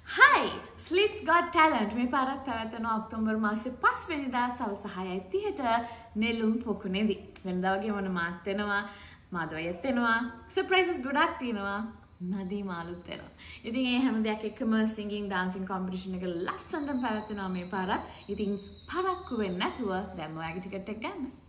Hi! SLIIT's got talent. මේ පාරත් පැවැත්වෙනවා October මාසේ 5 වෙනිදා සවස් 6:30ට නෙළුම් පොකුණේදී. වෙනදා වගේ මොන මාත් වෙනවා, මාධවයත් වෙනවා. සර්ප්‍රයිසස් ගොඩක් තියෙනවා. නදී මාළුත් වෙනවා. ඉතින් මේ හැම දෙයක් එක්කම singing dancing competition එක ලස්සනට පැවැත්වෙනවා මේ පාරත්. ඉතින් පරක්කු වෙන්නේ නැතුව දැන් ඔයාගේ ටිකට් එක ගන්න.